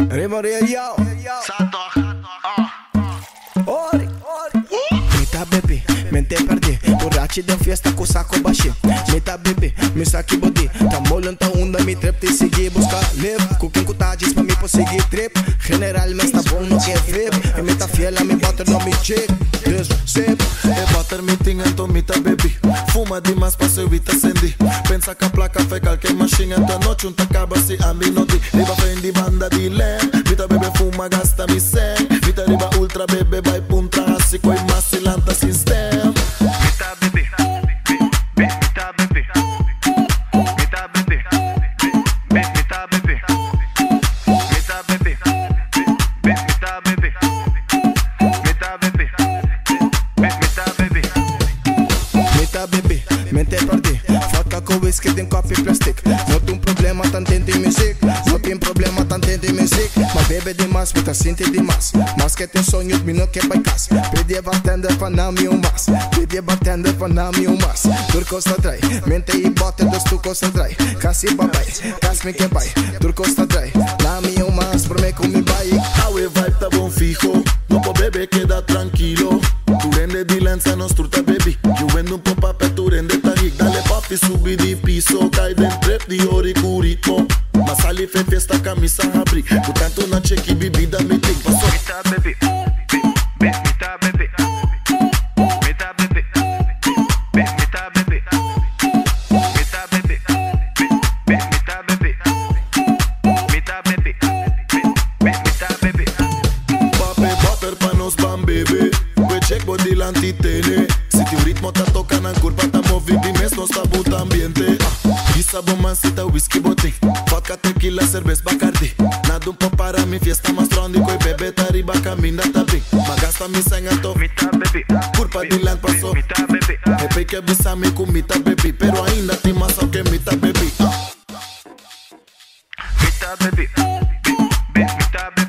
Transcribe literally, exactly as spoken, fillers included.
Rimaria yo Sato, Ori Mita baby, mente perdi Borrachi din fiesta cu saco baixi Mita baby, mi saque body Tá molhando, tá onda, me trep Te seguir, buscar live Com quem cutadis pra me conseguir trip General, mas tá bom, não quer ver E mita fiela, me butter, não me check This, sip E butter meeting então mita baby Fuma demais pra se evita acendi Pensa que a placa foi qualquer machine Então a noite um acaba se a mim não di Riba fendi banda di len Mita baby fuma gasta mi sen Mita riba ultra baby vai punta Assim coi massilanta sistema Mita baby, mita baby, mita baby, mita baby, mita baby, mita baby, mita baby, mita baby. Mita baby, mente perdi Vodka com whisky din copo e plastic Não tem problema, tá entendendo music Não tem problema, tá entendendo music Mas bebe demais, me tá sentindo demais Mas que tem sonho, me não quer pra casa Pedi bartender pra não me umas Pedi bartender pra não me umas Turco sta drai, mente e bote dos tucos sta drai Casi babai, cas me que vai Turco sta drai, não me umas Por me comi bai Aue vibe tá bom fijo No po bebe queda tranquilo Tu rende di lenza non strutta baby Io vendo un po' papel, tu rende tarik Dale papi subi di piso Cai den trep di ori cu ritmo Ma sali fe fiesta camisa abri Cu tanto na chechi bibida meeting Paso Mita baby, mita baby, mita baby, mita baby, mita baby, mita baby, mita baby, mita baby. Pape butter pa nos bam baby We check body l'antitene Si ti un ritmo ta tocan în curva ta movi Bimes no sta but ambiente Gisa bomancita whisky botti Vodka tequila cerveza bacardi Nada un po' para mi fiesta más strondi Coi bebe ta riba camina ta big Ma gasta mi sangato Mita baby, Curva di land paso mita baby, E pe che bisami cu mita baby Pero ainda ti más que mita baby mita baby, mita baby.